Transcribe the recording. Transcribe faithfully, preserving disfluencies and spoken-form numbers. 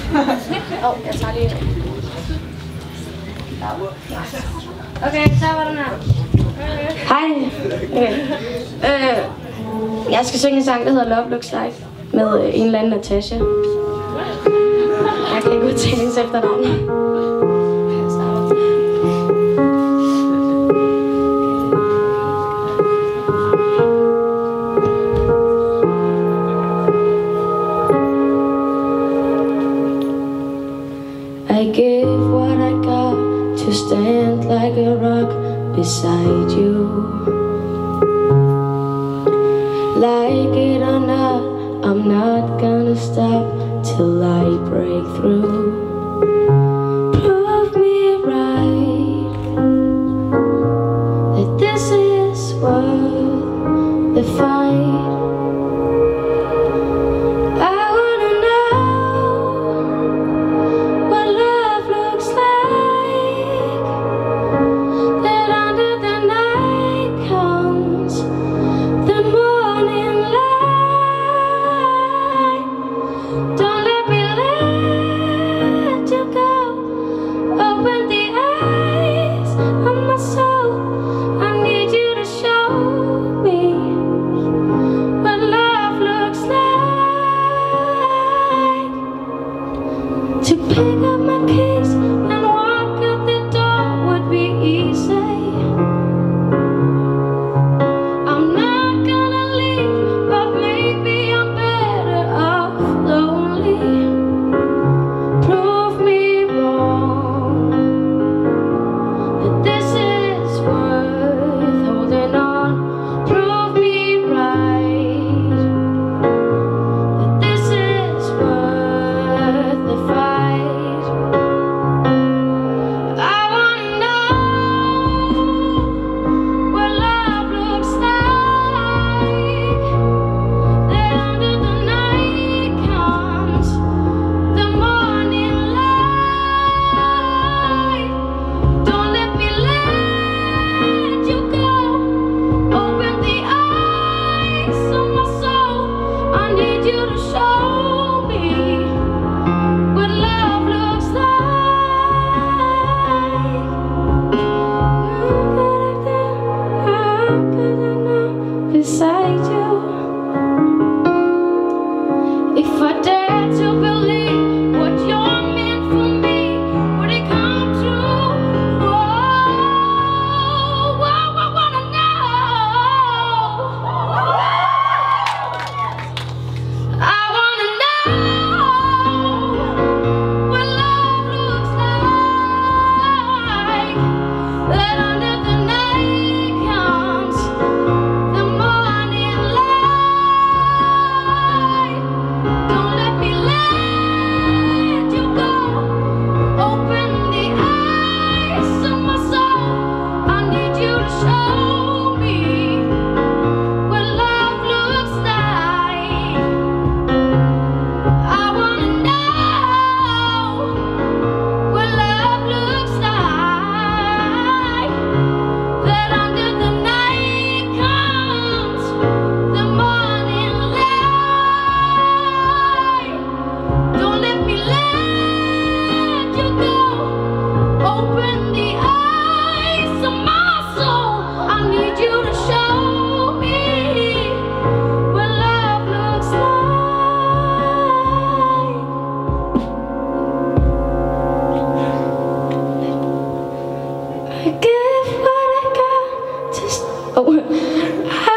Åh, jeg tager lige. Okay, så var den her. Hej. Okay. Øh, jeg skal synge en sang, der hedder Love Looks Like, med øh, en eller anden Natasha. Jeg kan ikke udtale hendes efternavn. I give what I got to stand like a rock beside you. Like it or not, I'm not gonna stop till I break through. Prove me right that this is worth the fight. To pick up my keys and walk out the door would be easy. I'm not gonna leave, but maybe I'm better off lonely. Prove me wrong, that this is worth holding on. Prove me right, that this is worth the fight. Beside you, if I dare to believe what you're meant for me, would it come true? Oh, oh, I wanna know. I wanna know what love looks like. That under the night comes the morning light. Don't let me let you go. Open the eyes of my soul. I need you to show me what love looks like. I wanna know what love looks like. That under the night comes the morning light. Don't let me let you go. Open the eyes of my soul. I need you to show me what love looks like. I give what I got to st- oh, I